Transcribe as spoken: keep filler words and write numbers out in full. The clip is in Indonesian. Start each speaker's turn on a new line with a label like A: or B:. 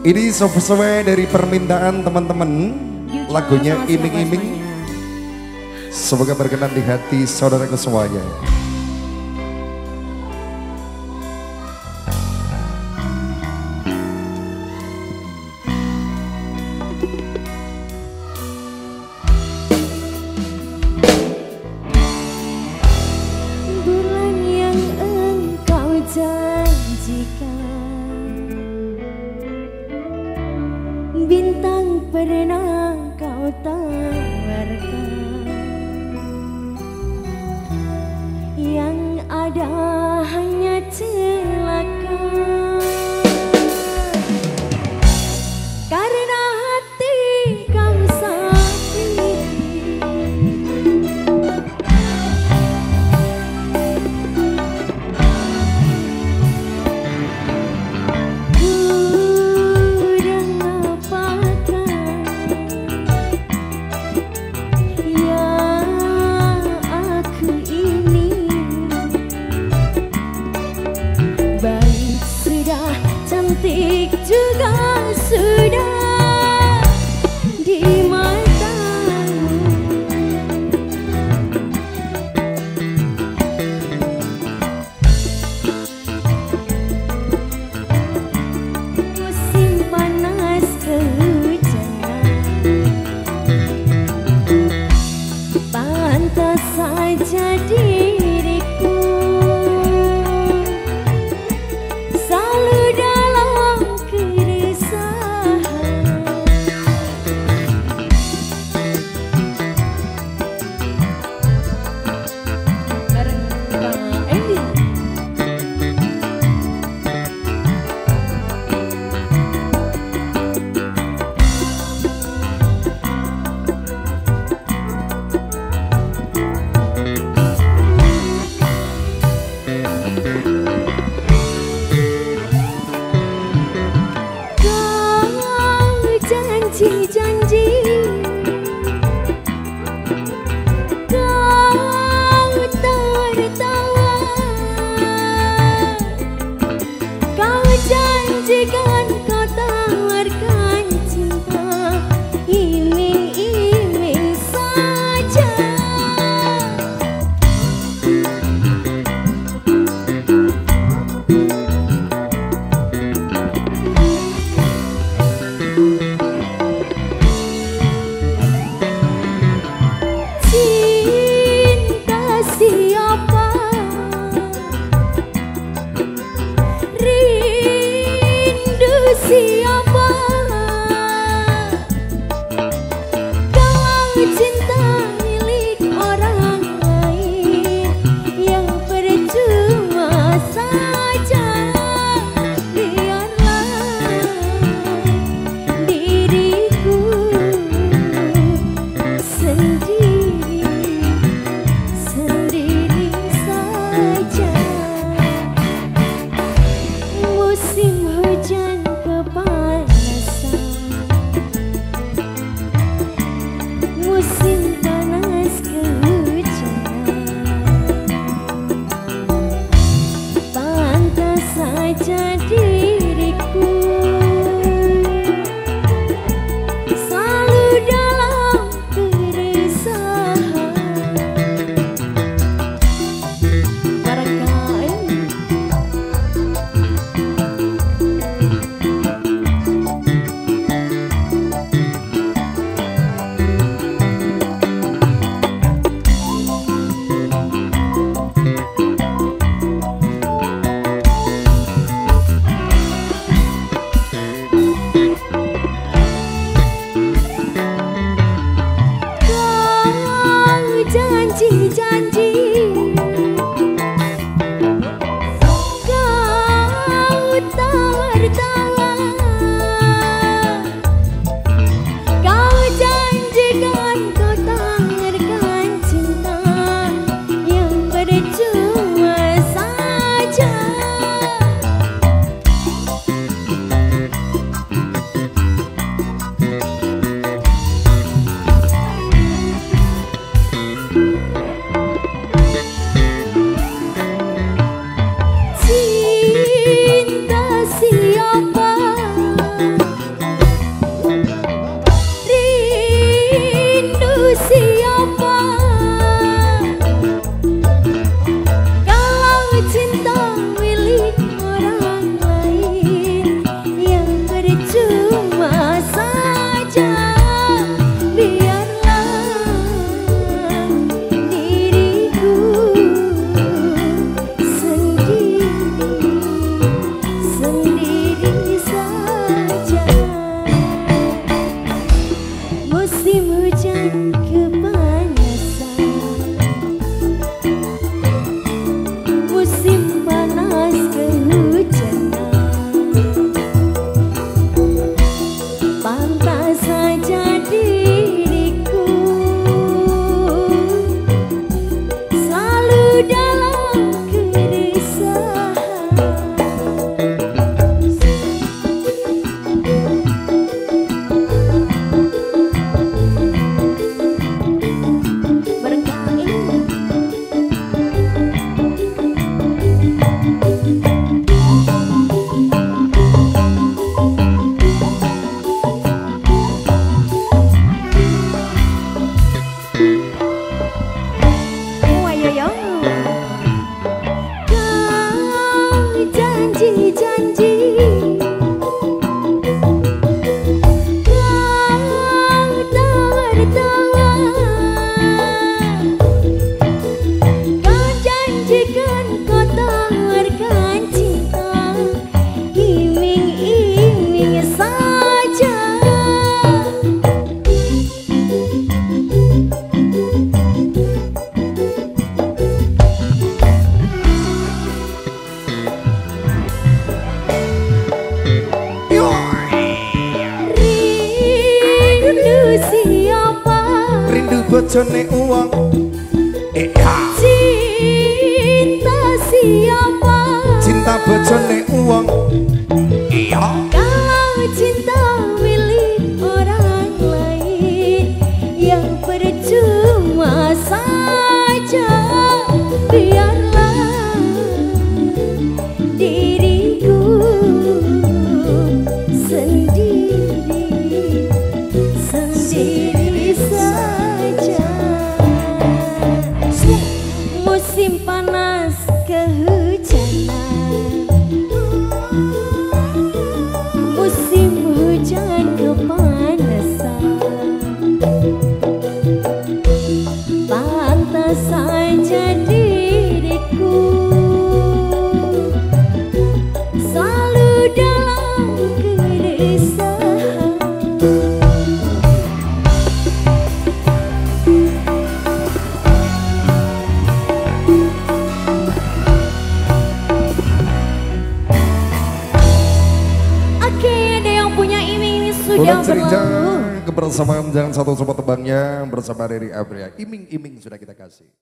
A: Ini sesuai dari permintaan teman-teman, lagunya Iming-Iming. Semoga berkenan di hati saudaraku semuanya.
B: Bulan yang engkau janjikan, bintang pernah kau tawarkan, yang ada hanya celaka. Karena hati kau sakiti, kurang apakah yang aku ini. Baik sudah, cantik juga sudah di matamu. Musim panas kehujanan, pantas saja diriku selalu dalam keresahan. Bareng Kang Endi. Kau janji-janji, kau tawar-tawar, kau janjikan, kau tawarkan cinta, iming-iming saja. Cinta siapa, rindu siapa, kalau cinta milik orang lain yang percuma saja. Biarlah diriku sendiri, sendiri saja. Musim hujan kepanasan, musim panas kehujanan, pantas saja diriku selalu dalam keresahan. Barangkali dalam keresahan. Bareng Kang Ing. Oh, ayo yo. Kau janji-janji, kau tawar-tawar, kau janjikan kau tawarkan cinta, iming-iming saja. Rindu siapa?
A: Rindu bojone uang. Eh ya.
B: Cinta siapa?
A: Cinta bojone uang. Iya.
B: Kalau cinta milik orang lain yang percuma saja, biarlah diriku sendiri, sendiri saja. Musim panas kehujanan, musim hujan kepanasan, pantas saja diriku selalu dalam keresahan. Oke, ada yang punya iming sudah
A: Ulang cerita
B: berlalu.
A: kebersamaan jangan satu sobat tebangnya bersama Riri Abria. Iming-iming sudah kita kasih.